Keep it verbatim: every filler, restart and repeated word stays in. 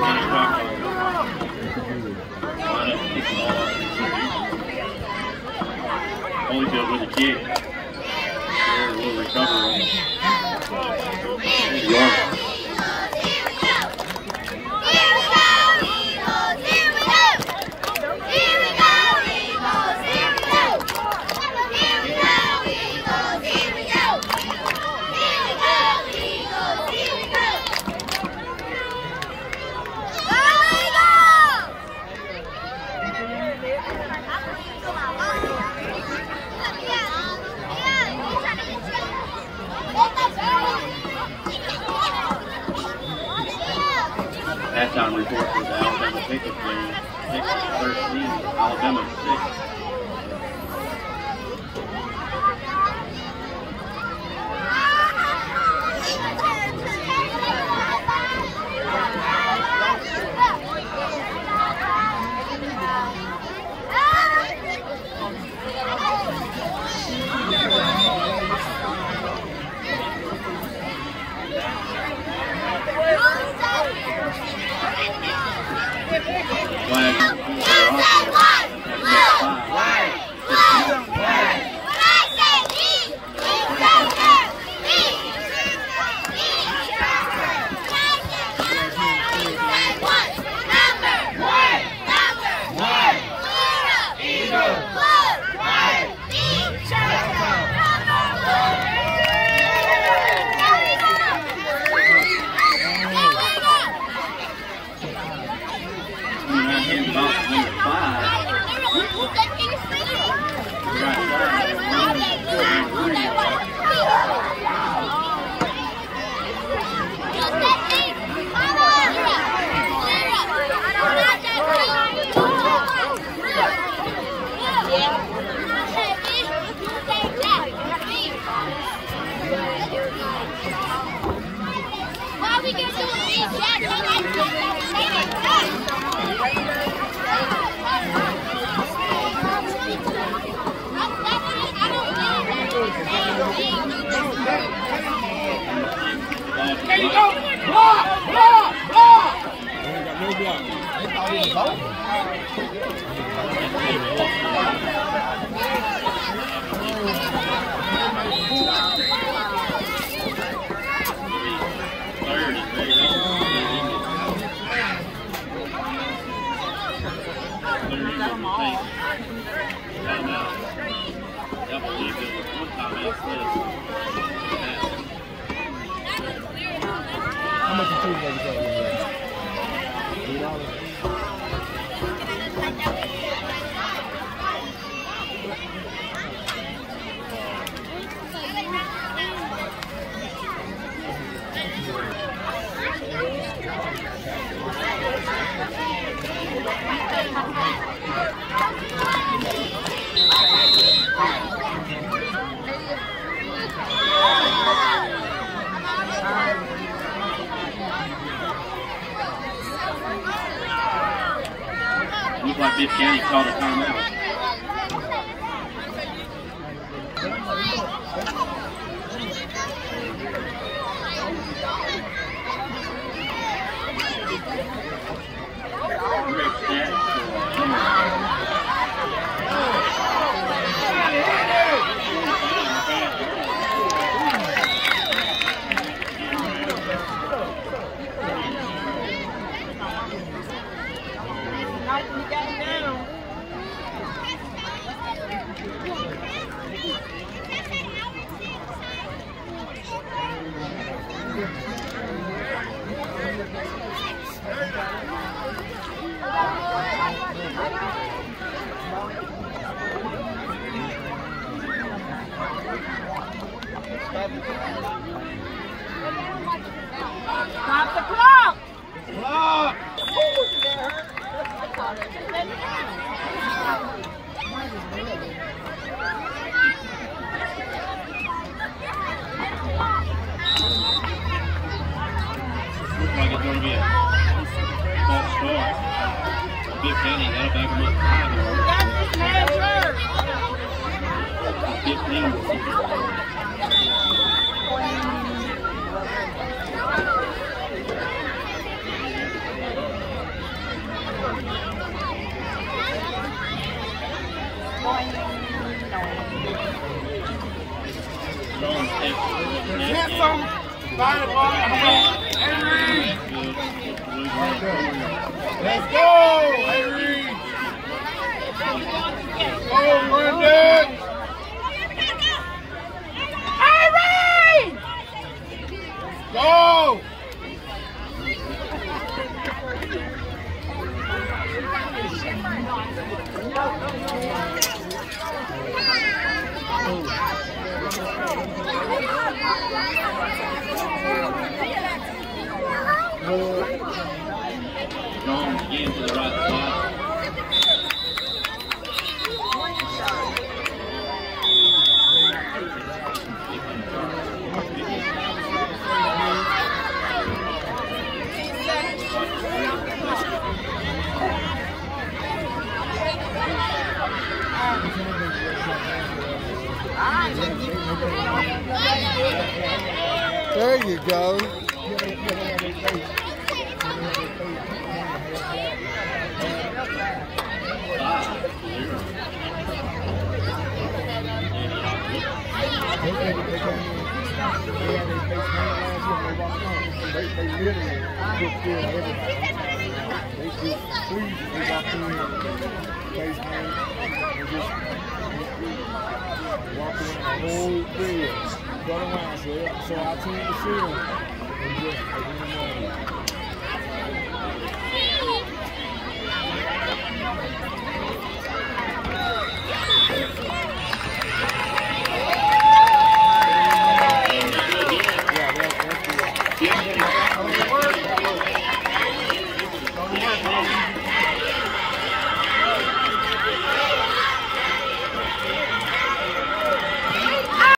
Holyfield with the kick. There, a little recovery. There's halftime report for the Alabama Pickup game. Texas thirteen, Alabama six. There you go! Block! Block! Block! No block. How much is two baby clothes? Three dollars. Looks like Bibb County called a timeout. Great stat for Stop the clock! Block! looks like it's going to be a false start. Bibb County got to back them up five. fifteen. Let's go, Henry! Go, Brendan! Henry! Go! Jones again to the right spot. There you go. They literally took care of everything. They just squeezed it. They walked in, face paint, and just walked in the whole field. Got around, so, so our team to see them and just they went away. Yeah, that's good.